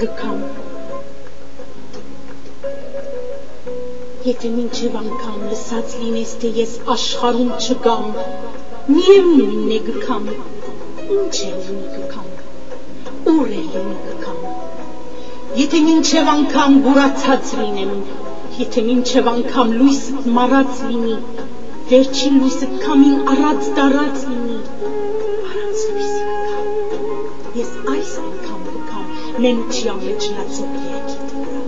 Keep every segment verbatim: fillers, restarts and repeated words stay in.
գկամ Եթե մինչև անգամ լսած լինես, թե ես աշխարհում չկամ, միևնույն է գկամ, ինչ է լինի գկամ, ուր է լինի գկամ, եթե մինչև անգամ գուրացած լինեմ, եթե մինչև անգամ լույսդ մարած լինի, վերջին լույսը քամին առած դարած լինի, առած լույսը գկամ, ես այս անգամ գկամ, մենուչյա մեջ լացող երկիտ վրա,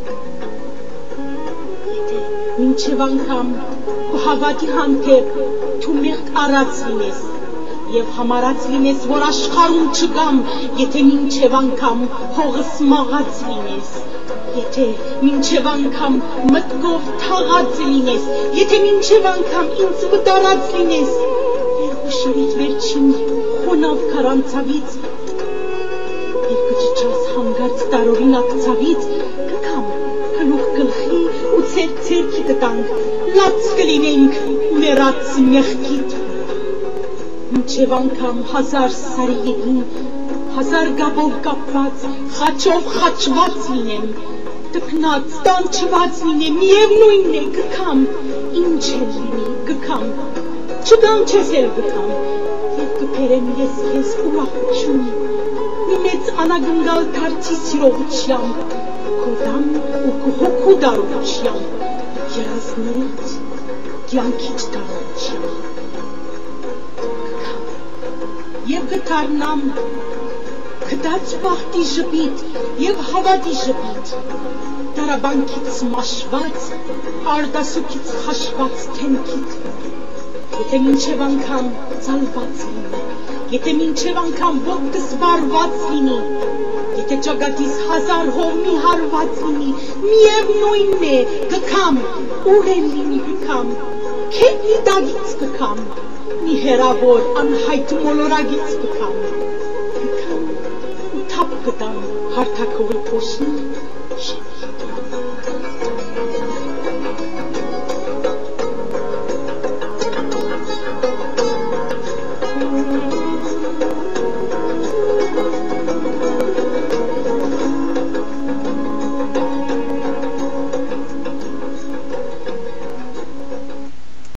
մինչև անգամ ու հավատի հանդեպ դու մեղք առած լինես և համարած լինես, որ աշխարհում չկամ, եթե մինչև անգամ հողս մաղած լինես, եթե մինչև անգամ մտքով թաղած լինես, եթե մինչև անգամ ինձ վտարած լինես, երկուշերիդ վերջին խոնավ քարանցավից և կճչաս հանգարց տարօրինակ ցավից, կգամ հլուխ գլխի ու ցեր ցերքի կտանք, լաց կլինենք մեռած մեղքիդ մինչև անգամ հազար սարի ետին, հազար գաբով կապված, խաչով խաչված լինեմ, տքնած, տանջված լինեմ, միևնույն է, գկամ, ինչ է լինի, գկամ, չգամ չես էլ գկամ, և կբերեմ ես ես ուրախություն, մի մեծ անագնգալ թարցի սիրողությամբ, քո դամ ու քո հոգու դարողությամբ, երազներից, կյանքիչ դարողությամբ, և կդառնամ գտած բախտի ժպիտ և հավատի ժպիտ, դարաբանքից մաշված, արդասուքից խաշված թեմքիդ, եթե մինչև անգամ ծալված լինի, եթե մինչև անգամ ոտքս վառված լինի, եթե ճակատիս հազար հով մի հարված լինի, միևնույն է, գկամ, ուր էլ լինի գկամ, քեթ մի տագից գկամ, մի հեռավոր անհայտ մոլորագից գկամ, գկամ ու թափ կտամ հարթակողի փոշին շենի։